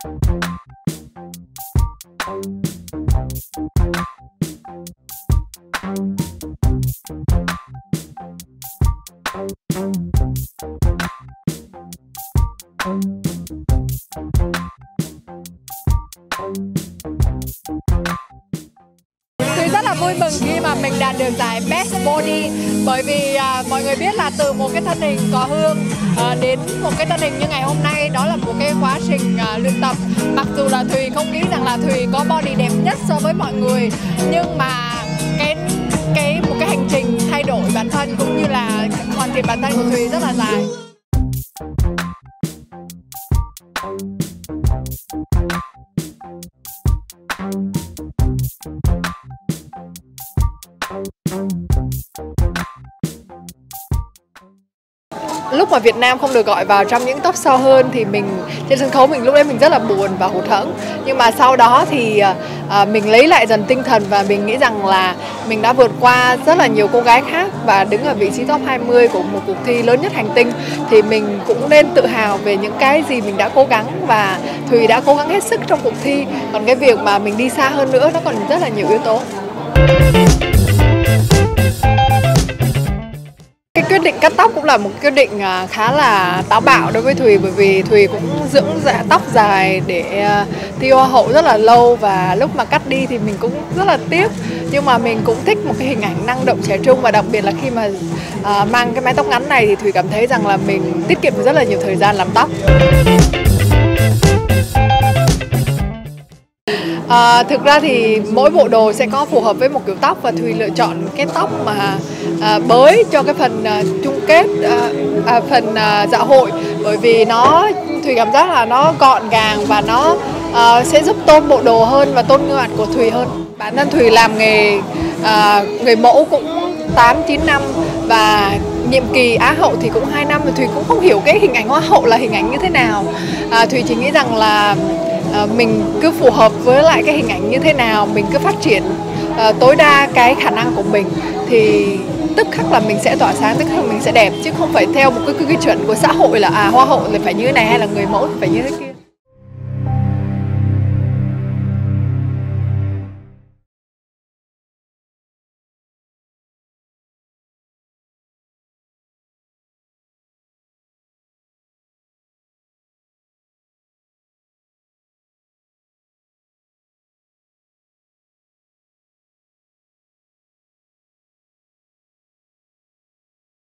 Tôi rất là vui mừng khi mà mình đạt được giải Best Body, bởi vì mọi người biết là từ một cái thân hình có hương đến một cái thân hình như ngày hôm nay, đó là một cái quá trình luyện tập. Mặc dù là Thùy không nghĩ rằng là Thùy có body đẹp nhất so với mọi người, nhưng mà một cái hành trình thay đổi bản thân cũng như là hoàn thiện bản thân của Thùy rất là dài. Lúc mà Việt Nam không được gọi vào trong những top sau hơn thì mình trên sân khấu lúc đấy mình rất là buồn và hụt hẫng. Nhưng mà sau đó thì mình lấy lại dần tinh thần và mình nghĩ rằng là mình đã vượt qua rất là nhiều cô gái khác và đứng ở vị trí top 20 của một cuộc thi lớn nhất hành tinh. Thì mình cũng nên tự hào về những cái gì mình đã cố gắng, và Thùy đã cố gắng hết sức trong cuộc thi. Còn cái việc mà mình đi xa hơn nữa nó còn rất là nhiều yếu tố. Cái quyết định cắt tóc cũng là một quyết định khá là táo bạo đối với Thùy, bởi vì Thùy cũng dưỡng tóc dài để thi Hoa hậu rất là lâu, và lúc mà cắt đi thì mình cũng rất là tiếc. Nhưng mà mình cũng thích một cái hình ảnh năng động trẻ trung, và đặc biệt là khi mà mang cái mái tóc ngắn này thì Thùy cảm thấy rằng là mình tiết kiệm rất là nhiều thời gian làm tóc. Thực ra thì mỗi bộ đồ sẽ có phù hợp với một kiểu tóc, và Thùy lựa chọn cái tóc mà bới cho cái phần chung kết, phần dạ hội, bởi vì Thùy cảm giác là nó gọn gàng và nó sẽ giúp tôn bộ đồ hơn và tôn gương mặt của Thùy hơn. Bản thân Thùy làm nghề người mẫu cũng 8-9 năm, và nhiệm kỳ Á hậu thì cũng 2 năm, và Thùy cũng không hiểu cái hình ảnh Hoa hậu là hình ảnh như thế nào. Thùy chỉ nghĩ rằng là mình cứ phù hợp với lại cái hình ảnh như thế nào, mình cứ phát triển tối đa cái khả năng của mình thì tức khắc là mình sẽ tỏa sáng, tức khắc là mình sẽ đẹp, chứ không phải theo một cái chuẩn của xã hội là Hoa hậu là phải như thế này hay là người mẫu phải như thế kia.